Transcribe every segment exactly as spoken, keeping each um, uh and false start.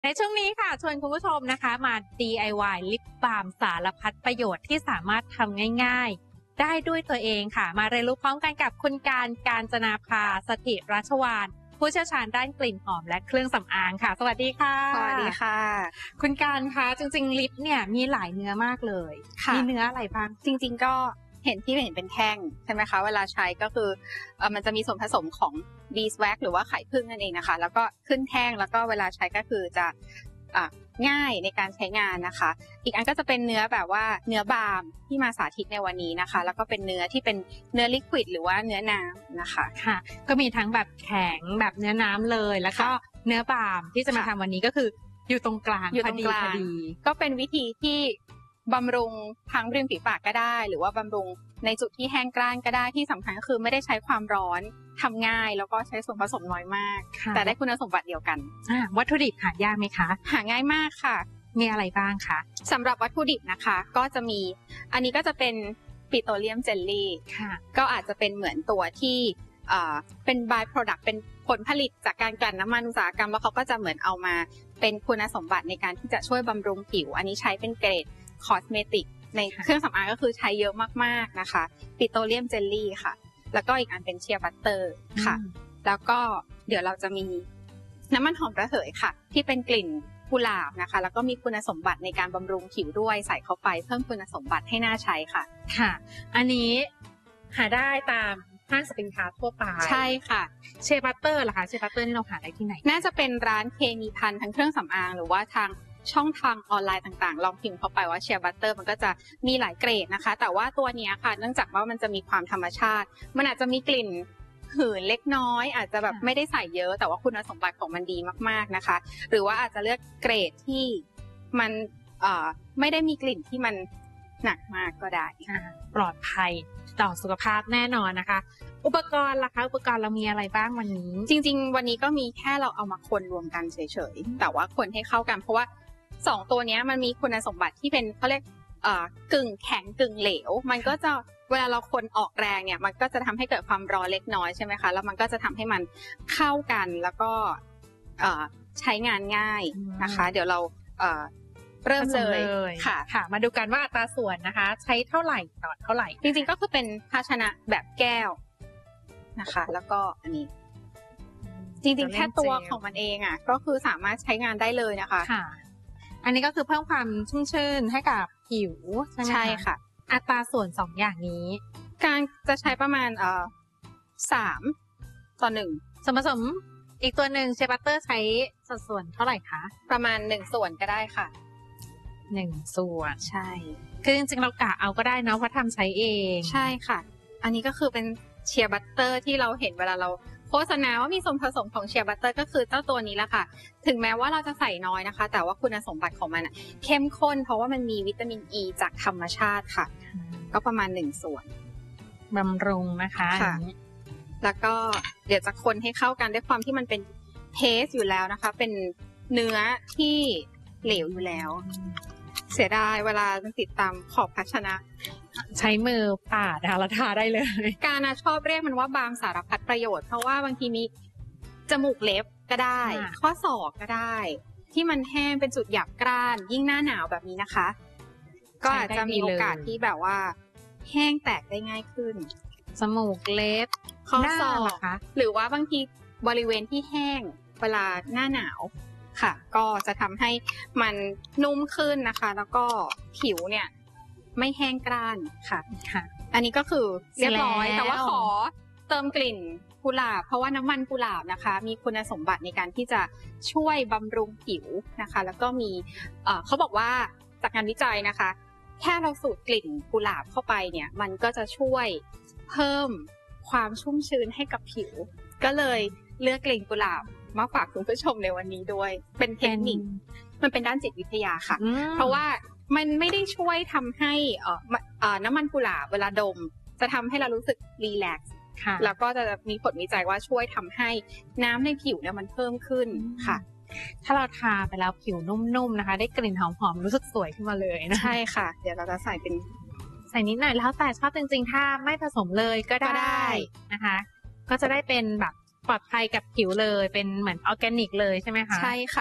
ในช่วงนี้ค่ะชวนคุณผู้ชมนะคะมา ดี ไอ วาย ลิปบาล์มสารพัดประโยชน์ที่สามารถทำง่ายๆได้ด้วยตัวเองค่ะมาเรียนรู้พร้อมกันกับคุณการกาญจนาภาสถิรัชวาลผู้เชี่ยวชาญด้านกลิ่นหอมและเครื่องสำอางค่ะสวัสดีค่ะสวัสดีค่ะคุณการคะจริงๆลิปเนี่ยมีหลายเนื้อมากเลยมีเนื้ออะไรบ้างจริงๆก็เห็นที่เห็นเป็นแท่งใช่ไหมคะเวลาใช้ก็คือเอ่อมันจะมีส่วนผสมของ beeswax หรือว่าไข่ผึ้งนั่นเองนะคะแล้วก็ขึ้นแท่งแล้วก็เวลาใช้ก็คือจะอ่ะง่ายในการใช้งานนะคะอีกอันก็จะเป็นเนื้อแบบว่าเนื้อบาล์มที่มาสาธิตในวันนี้นะคะแล้วก็เป็นเนื้อที่เป็นเนื้อลิควิดหรือว่าเนื้อน้ำนะคะค่ะก็มีทั้งแบบแข็งแบบเนื้อน้ำเลยแล้วก็เนื้อบาล์มที่จะมาทำวันนี้ก็คืออยู่ตรงกลางอยู่ตรงกลางก็เป็นวิธีที่บำรุงทั้งริมฝีปากก็ได้หรือว่าบำรุงในจุดที่แห้งกร้านก็ได้ที่สำคัญก็คือไม่ได้ใช้ความร้อนทำง่ายแล้วก็ใช้ส่วนผสมน้อยมากแต่ได้คุณสมบัติเดียวกันวัตถุดิบหายากไหมคะหาง่ายมากค่ะมีอะไรบ้างคะสำหรับวัตถุดิบนะคะก็จะมีอันนี้ก็จะเป็นปิโตรเลียมเจลลี่ก็อาจจะเป็นเหมือนตัวที่เป็น by product เป็นผลผลิตจากการกลั่นน้ำมันอุตสาหกรรมแล้วเขาก็จะเหมือนเอามาเป็นคุณสมบัติในการที่จะช่วยบำรุงผิวอันนี้ใช้เป็นเกรดคอสเมติกในเครื่องสำอางก็คือใช้เยอะมากๆนะคะปิโตรเลียมเจลลี่ค่ะแล้วก็อีกอันเป็นเชียร์บัตเตอร์ค่ะแล้วก็เดี๋ยวเราจะมีน้ำมันหอมระเหยค่ะที่เป็นกลิ่นกุหลาบนะคะแล้วก็มีคุณสมบัติในการบำรุงผิวด้วยใส่เข้าไปเพิ่มคุณสมบัติให้น่าใช้ค่ะค่ะอันนี้หาได้ตามห้างสินค้าทั่วไปใช่ค่ะเชฟบัตเตอร์ล่ะคะเชฟบัตเตอร์นี่เราหาได้ที่ไหนน่าจะเป็นร้านเคมีพันทั้งเครื่องสำอางหรือว่าทางช่องทางออนไลน์ต่างๆลองพิมพ์เข้าไปว่าเชียร์บัตเตอร์มันก็จะมีหลายเกรดนะคะแต่ว่าตัวนี้ค่ะเนื่องจากว่ามันจะมีความธรรมชาติมันอาจจะมีกลิ่นหืนเล็กน้อยอาจจะแบบไม่ได้ใส่เยอะแต่ว่าคุณสมบัติของมันดีมากๆนะคะหรือว่าอาจจะเลือกเกรดที่มันเอ่อไม่ได้มีกลิ่นที่มันหนักมากก็ได้ปลอดภัยต่อสุขภาพแน่นอนนะคะอุปกรณ์ล่ะคะอุปกรณ์เรามีอะไรบ้างวันนี้จริงๆวันนี้ก็มีแค่เราเอามาคนรวมกันเฉยๆแต่ว่าคนให้เข้ากันเพราะว่าสองตัวนี้มันมีคุณสมบัติที่เป็นเขาเรียกเอ่อกึ่งแข็งกึ่งเหลวมันก็จะเวลาเราคนออกแรงเนี่ยมันก็จะทำให้เกิดความร้อนเล็กน้อยใช่ไหมคะแล้วมันก็จะทำให้มันเข้ากันแล้วก็เอ่อใช้งานง่ายนะคะเดี๋ยวเราเอ่อเริ่มเลยค่ะค่ะมาดูกันว่าอัตราส่วนนะคะใช้เท่าไหร่ต่อเท่าไหร่จริงๆก็คือเป็นภาชนะแบบแก้วนะคะแล้วก็อันนี้จริงๆแค่ตัวของมันเองอ่ะก็คือสามารถใช้งานได้เลยนะคะค่ะอันนี้ก็คือเพิ่มความชุ่มชื่นให้กับผิวใช่ไหมคะใช่ค่ะอัตราส่วนสองอย่างนี้การจะใช้ประมาณเอ่อสามต่อหนึ่งส่วนผสมอีกตัวหนึ่งเชฟบัตเตอร์ใช้สัดส่วนเท่าไหร่คะประมาณหนึ่งส่วนก็ได้ค่ะหนึ่งส่วนใช่คือจริงๆเรากะเอาก็ได้เนาะเพราะทำใช้เองใช่ค่ะอันนี้ก็คือเป็นเชียร์บัตเตอร์ที่เราเห็นเวลาเราโฆษณาว่ามีส่วนผสมของเชียร์บัตเตอร์ก็คือเจ้าตัวนี้แหละค่ะถึงแม้ว่าเราจะใส่น้อยนะคะแต่ว่าคุณสมบัติของมันเข้มข้นเพราะว่ามันมีวิตามินอีจากธรรมชาติค่ะก็ประมาณหนึ่งส่วนบำรุงนะคะค่ะแล้วก็เดี๋ยวจะคนให้เข้ากันด้วยความที่มันเป็นเพสอยู่แล้วนะคะเป็นเนื้อที่เหลวอยู่แล้วเสียดายเวลาติดตามขอบภาชนะใช้มือปาดนะคะแล้วทาได้เลยการนะชอบเรียกมันว่าบาล์มสารพัดประโยชน์เพราะว่าบางทีมีจมูกเล็บก็ได้ข้อศอกก็ได้ที่มันแห้งเป็นจุดหยาบกร้านยิ่งหน้าหนาวแบบนี้นะคะก็อาจจะมีโอกาสที่แบบว่าแห้งแตกได้ง่ายขึ้นจมูกเล็บข้อศอกหรือว่าบางทีบริเวณที่แห้งเวลาหน้าหนาวค่ะก็จะทำให้มันนุ่มขึ้นนะคะแล้วก็ผิวเนี่ยไม่แห้งกร้านค่ะค่ะอันนี้ก็คือเรียบร้อยแต่ว่าขอเติมกลิ่นกุหลาบเพราะว่าน้ำมันกุหลาบนะคะมีคุณสมบัติในการที่จะช่วยบำรุงผิวนะคะแล้วก็มีเอ่อเขาบอกว่าจากงานวิจัยนะคะแค่เราสูดกลิ่นกุหลาบเข้าไปเนี่ยมันก็จะช่วยเพิ่มความชุ่มชื้นให้กับผิวก็เลยเลือกกลิ่นกุหลาบมาฝากคุณผู้ชมในวันนี้ด้วยเป็นเทคนิคมันเป็นด้านจิตวิทยาค่ะเพราะว่ามันไม่ได้ช่วยทำให้เอ่อเอ่อน้ำมันกุหลาบเวลาดมจะทำให้เรารู้สึกรีแลกซ์แล้วก็จะมีผลวิจัยว่าช่วยทำให้น้ำในผิวเนี่ยมันเพิ่มขึ้นค่ะถ้าเราทาไปแล้วผิวนุ่มๆนะคะได้กลิ่นหอมๆรู้สึกสวยขึ้นมาเลยนะใช่ค่ะเดี๋ยวเราจะใส่เป็นใส่นิดหน่อยแล้วแต่ชอบจริงๆถ้าไม่ผสมเลยก็ได้นะคะก็จะได้เป็นแบบปลอดภัยกับผิวเลยเป็นเหมือนออร์แกนิกเลยใช่ไหมคะใช่ค่ะ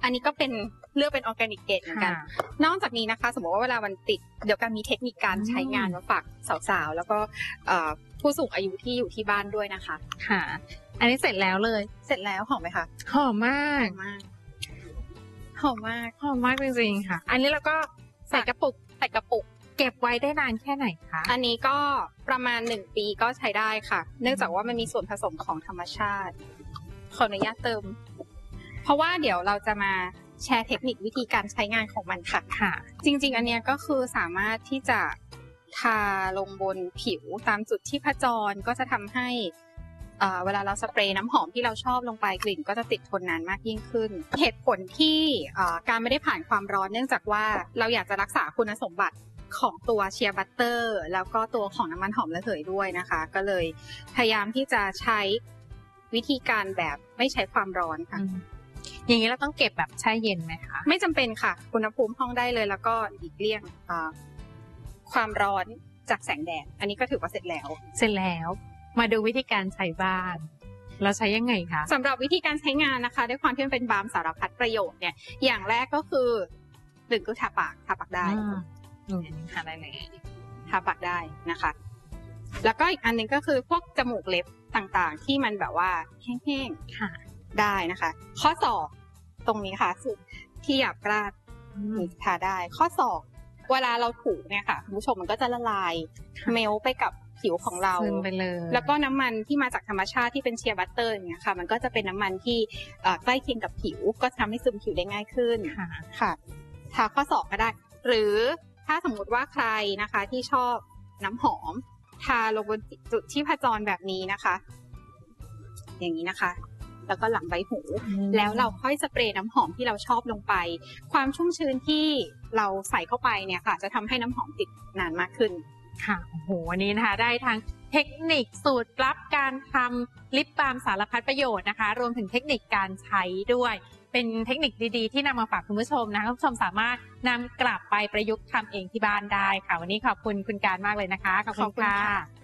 อันนี้ก็เป็นเลือกเป็นออร์แกนิกเกรดเหมือนกันนอกจากนี้นะคะสมมติว่าเวลามันติดเดี๋ยวกันมีเทคนิคการใช้งานมาฝากสาวๆแล้วก็ผู้สูงอายุที่อยู่ที่บ้านด้วยนะคะค่ะอันนี้เสร็จแล้วเลยเสร็จแล้วหอมไหมคะหอมมากหอมมากหอมมากจริงๆค่ะอันนี้เราก็ใส่กระปุกใส่กระปุกเก็บไว้ได้นานแค่ไหนคะอันนี้ก็ประมาณหนึ่งปีก็ใช้ได้ค่ะเนื่องจากว่ามันมีส่วนผสมของธรรมชาติขออนุญาตเติมเพราะว่าเดี๋ยวเราจะมาแชร์เทคนิควิธีการใช้งานของมันค่ะค่ะจริงๆอันนี้ก็คือสามารถที่จะทาลงบนผิวตามจุดที่ผจรก็จะทำให้เวลาเราสเปรย์น้ำหอมที่เราชอบลงไปกลิ่นก็จะติดทนนานมากยิ่งขึ้นเหตุผลที่การไม่ได้ผ่านความร้อนเนื่องจากว่าเราอยากจะรักษาคุณสมบัติของตัวเชียร์บัตเตอร์แล้วก็ตัวของน้ำมันหอมระเหยด้วยนะคะก็เลยพยายามที่จะใช้วิธีการแบบไม่ใช้ความร้อนค่ะอย่างนี้เราต้องเก็บแบบแช่เย็นไหมคะไม่จำเป็นค่ะอุณหภูมิห้องได้เลยแล้วก็หลีกเลี่ยงความร้อนจากแสงแดดอันนี้ก็ถือว่าเสร็จแล้วเสร็จแล้วมาดูวิธีการใช้บ้างเราใช้ยังไงคะสำหรับวิธีการใช้งานนะคะด้วยความที่มันเป็นบาล์มสารพัดประโยชน์เนี่ยอย่างแรกก็คือหนึ่งคือทาปากทาปากได้อืมทาได้เลยทาปากได้นะคะแล้วก็อีกอันนึงก็คือพวกจมูกเล็บต่างๆที่มันแบบว่าแห้งๆค่ะได้นะคะข้อศอกตรงนี้ค่ะสุดที่หยาบกร้านทาได้ข้อศอกเวลาเราถูเนี่ยค่ะคุณผู้ชมมันก็จะละลายเมลไปกับผิวของเราไปเลยแล้วก็น้ำมันที่มาจากธรรมชาติที่เป็นเชียร์บัตเตอร์อย่างเงี้ยค่ะมันก็จะเป็นน้ำมันที่ใกล้เคียงกับผิวก็ทำให้ซึมผิวได้ง่ายขึ้นค่ะทาข้อศอกก็ได้หรือถ้าสมมุติว่าใครนะคะที่ชอบน้ำหอมทาลงบนจุดที่ผจรแบบนี้นะคะอย่างนี้นะคะแล้วก็หลังใบหูแล้วเราค่อยสเปรย์น้ำหอมที่เราชอบลงไปความชุ่มชื้นที่เราใส่เข้าไปเนี่ยค่ะจะทำให้น้ำหอมติดนานมากขึ้นค่ะโอ้โหวันนี้นะคะได้ทั้งเทคนิคสูตรลับการทำลิปบาล์มสารพัดประโยชน์นะคะรวมถึงเทคนิคการใช้ด้วยเป็นเทคนิคดีๆที่นำมาฝากคุณผู้ชมนะคุณผู้ชมสามารถนำกลับไปประยุกต์ทำเองที่บ้านได้ค่ะวันนี้ขอบคุณคุณการมากเลยนะคะขอบคุณค่ะ